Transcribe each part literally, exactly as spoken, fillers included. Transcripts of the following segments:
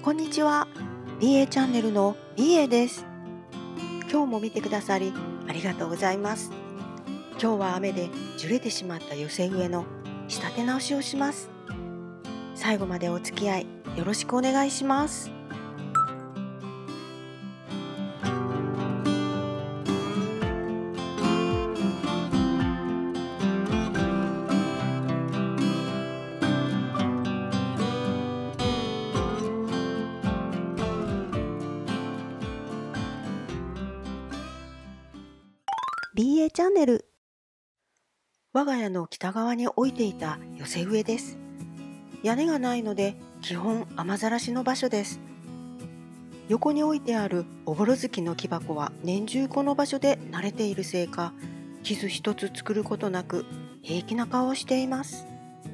こんにちは。ビーエー チャンネルの ビーエー です。今日も見てくださりありがとうございます。今日は雨でずれてしまった寄せ植えの仕立て直しをします。最後までお付き合いよろしくお願いします。ビーエー チャンネル。我が家の北側に置いていた寄せ植えです。屋根がないので基本雨ざらしの場所です。横に置いてあるおぼろ月の木箱は年中この場所で慣れているせいか、傷一つ作ることなく平気な顔をしています。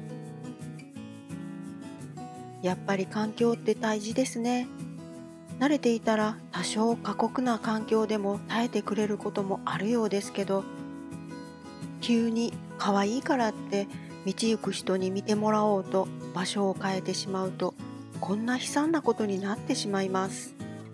やっぱり環境って大事ですね。慣れていたら多少過酷な環境でも耐えてくれることもあるようですけど、急に可愛いからって道行く人に見てもらおうと場所を変えてしまうと、こんな悲惨なことになってしまいます。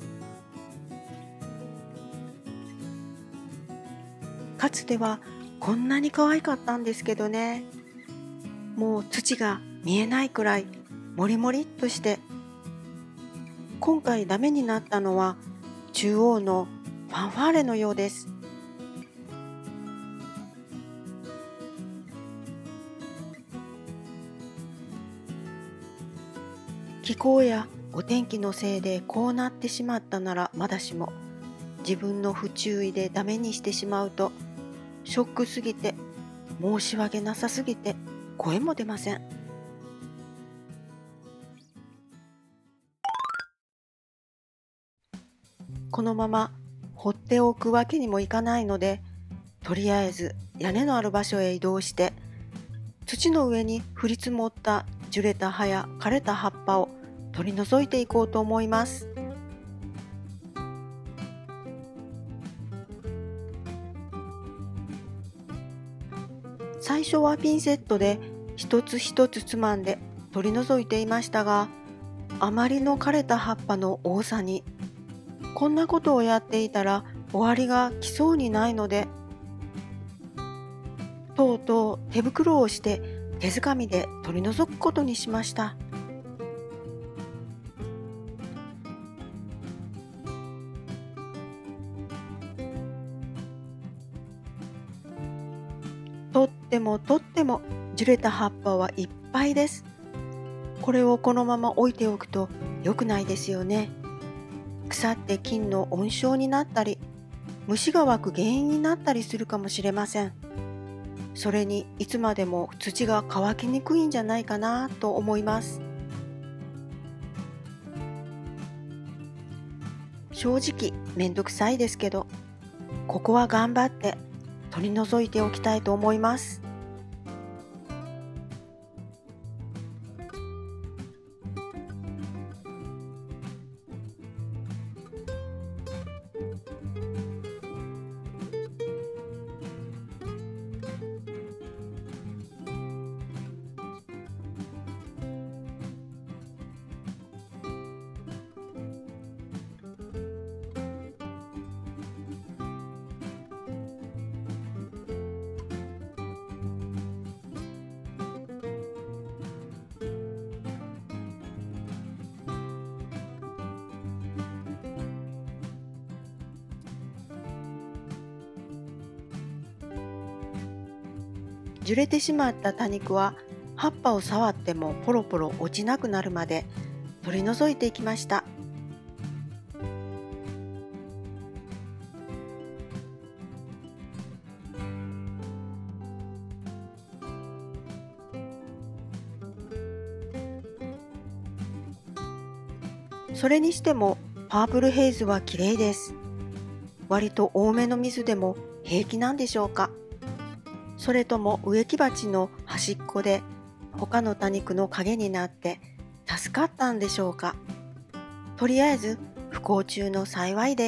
かつてはこんなに可愛かったんですけどね。もう土が見えないくらいもりもりっとして、今回ダメになったのは中央のファンファーレのようです。気候やお天気のせいでこうなってしまったならまだしも、自分の不注意でダメにしてしまうと、ショックすぎて、申し訳なさすぎて声も出ません。このまま放っておくわけにもいかないので、とりあえず屋根のある場所へ移動して、土の上に降り積もった樹れた葉や枯れた葉っぱを取り除いていこうと思います。最初はピンセットで一つ一つつまんで取り除いていましたが、あまりの枯れた葉っぱの多さに、こんなことをやっていたら終わりが来そうにないので、とうとう手袋をして手づかみで取り除くことにしました。とってもとっても樹れた葉っぱはいっぱいです。これをこのまま置いておくと良くないですよね。腐って菌の温床になったり、虫が湧く原因になったりするかもしれません。それにいつまでも土が乾きにくいんじゃないかなと思います。正直めんどくさいですけど、ここは頑張って取り除いておきたいと思います。樹れてしまった多肉は葉っぱを触ってもポロポロ落ちなくなるまで取り除いていきました。それにしてもパープルヘイズは綺麗です。割と多めの水でも平気なんでしょうか。それとも植木鉢の端っこで他の多肉の陰になって助かったんでしょうか。とりあえず不幸中の幸いです。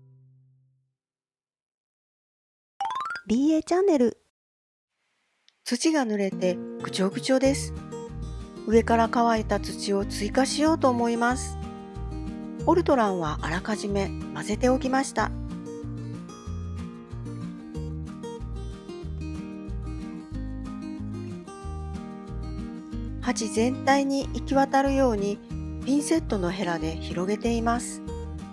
ビーエー チャンネル。 土が濡れてぐちょぐちょです。上から乾いた土を追加しようと思います。オルトランはあらかじめ混ぜておきました。鉢全体に行き渡るようにピンセットのヘラで広げています。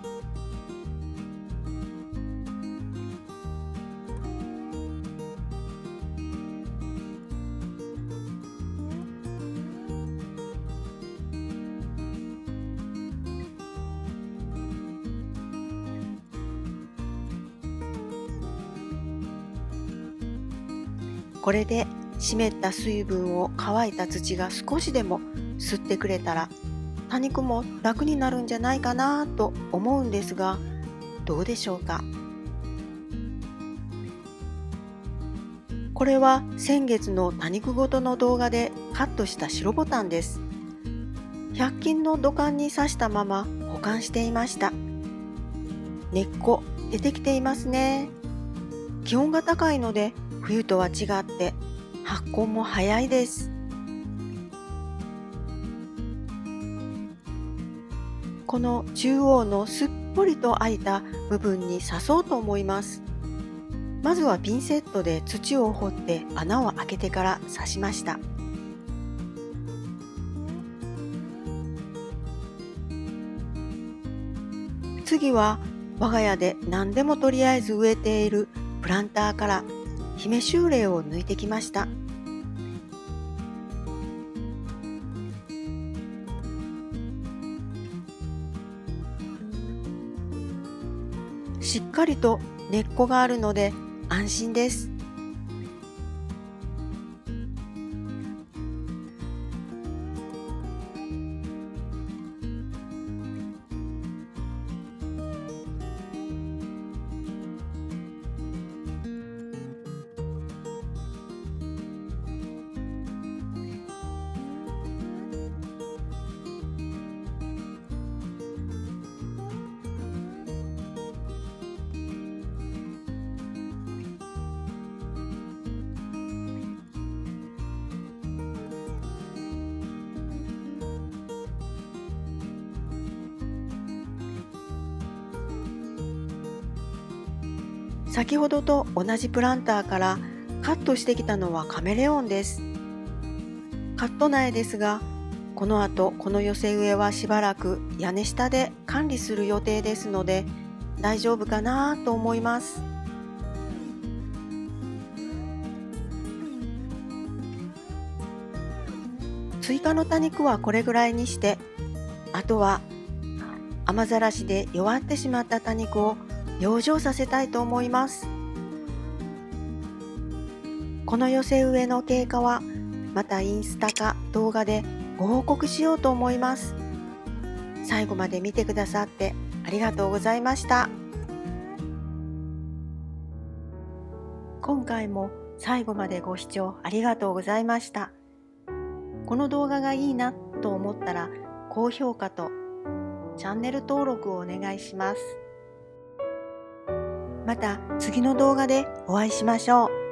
これで湿った水分を乾いた土が少しでも吸ってくれたら多肉も楽になるんじゃないかなと思うんですが、どうでしょうか。これは先月の多肉ごとの動画でカットした白ボタンです。ひゃく均の土管に刺したまま保管していました。根っこ出てきていますね。気温が高いので冬とは違って発根も早いです。この中央のすっぽりと空いた部分に刺そうと思います。まずはピンセットで土を掘って穴を開けてから刺しました。次は我が家で何でもとりあえず植えているプランターから姫秋麗を抜いてきました。しっかりと根っこがあるので安心です。先ほどと同じプランターからカットしてきたのはカメレオンです。カット苗ですが、この後この寄せ植えはしばらく屋根下で管理する予定ですので大丈夫かなと思います。追加の多肉はこれぐらいにして、あとは雨ざらしで弱ってしまった多肉を養生させたいと思います。この寄せ植えの経過はまたインスタか動画でご報告しようと思います。最後まで見てくださってありがとうございました。今回も最後までご視聴ありがとうございました。この動画がいいなと思ったら高評価とチャンネル登録をお願いします。また次の動画でお会いしましょう。